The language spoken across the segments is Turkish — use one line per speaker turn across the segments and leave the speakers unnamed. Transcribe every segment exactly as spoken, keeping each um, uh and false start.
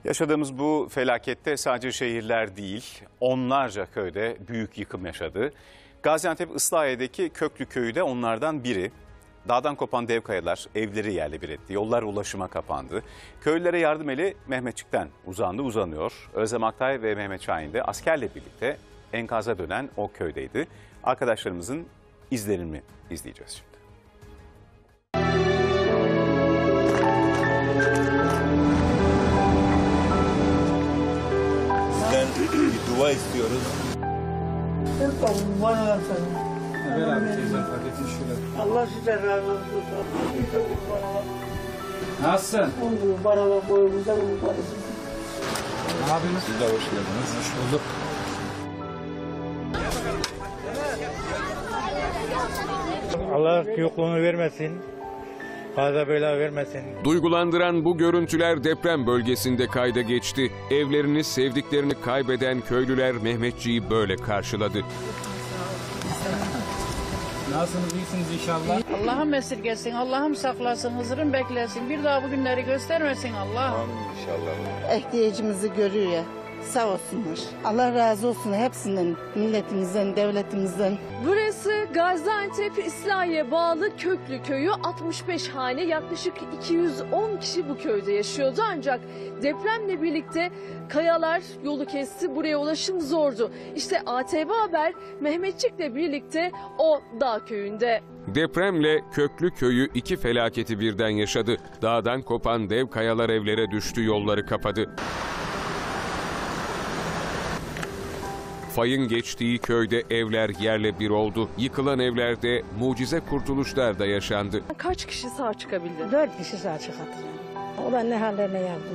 Yaşadığımız bu felakette sadece şehirler değil, onlarca köyde büyük yıkım yaşadı. Gaziantep Islahiye'deki Köklü Köyü de onlardan biri. Dağdan kopan dev kayalar evleri yerle bir etti. Yollar ulaşıma kapandı. Köylülere yardım eli Mehmetçik'ten uzandı uzanıyor. Özlem Aktay ve Mehmet Şahin de askerle birlikte enkaza dönen o köydeydi. Arkadaşlarımızın izlerini izleyeceğiz şimdi.
Sizden bir dua istiyoruz.
Bana versene.
Ver abi teyzem paketini şöyle.
Allah size razı olsun.
Nasılsın?
Bana bak boyumuza kurban.
Ne yapıyorsunuz? Siz de hoş geldiniz. Hoş bulduk.
Allah yokluğunu vermesin. Fazla bela vermesin.
Duygulandıran bu görüntüler deprem bölgesinde kayda geçti. Evlerini, sevdiklerini kaybeden köylüler Mehmetçiği böyle karşıladı.
Nasılsınız, iyisiniz inşallah?
Allah'ım esirgesin, Allah'ım saklasın, hızırın beklesin. Bir daha bu günleri göstermesin Allah.
Amin inşallah.
İhtiyacımızı görüyor ya. Sağ olsunlar. Allah razı olsun hepsinden, milletimizden, devletimizden.
Burası Gaziantep İslahiye bağlı Köklü Köyü. altmış beş hane, yaklaşık iki yüz on kişi bu köyde yaşıyordu. Ancak depremle birlikte kayalar yolu kesti. Buraya ulaşım zordu. İşte A T V Haber Mehmetçik'le birlikte o dağ köyünde.
Depremle Köklü Köyü iki felaketi birden yaşadı. Dağdan kopan dev kayalar evlere düştü, yolları kapadı. Fayın geçtiği köyde evler yerle bir oldu. Yıkılan evlerde mucize kurtuluşlar da yaşandı.
Kaç kişi sağ çıkabildi?
Dört kişi sağ çıkarttı. O da ne hallerine yardım.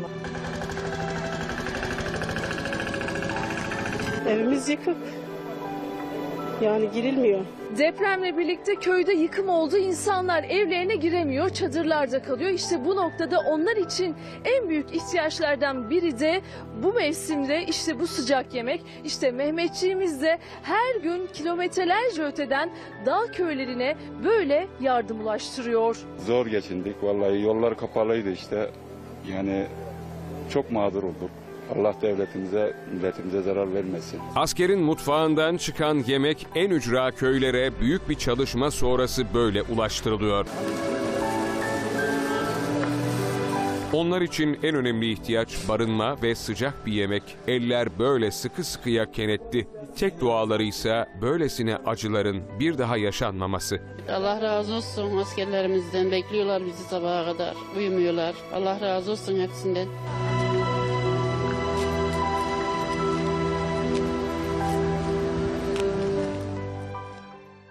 Evimiz yıkık. Yani girilmiyor.
Depremle birlikte köyde yıkım oldu. İnsanlar evlerine giremiyor, çadırlarda kalıyor. İşte bu noktada onlar için en büyük ihtiyaçlardan biri de bu mevsimde işte bu sıcak yemek. İşte Mehmetçiğimiz de her gün kilometrelerce öteden dağ köylerine böyle yardım ulaştırıyor.
Zor geçindik. Vallahi yollar kapalıydı işte. Yani çok mağdur olduk. Allah devletimize, milletimize zarar vermesin.
Askerin mutfağından çıkan yemek en ücra köylere büyük bir çalışma sonrası böyle ulaştırılıyor. Onlar için en önemli ihtiyaç barınma ve sıcak bir yemek. Eller böyle sıkı sıkıya kenetti. Tek duaları ise böylesine acıların bir daha yaşanmaması.
Allah razı olsun askerlerimizden. Bekliyorlar bizi sabaha kadar. Uyumuyorlar. Allah razı olsun hepsinden.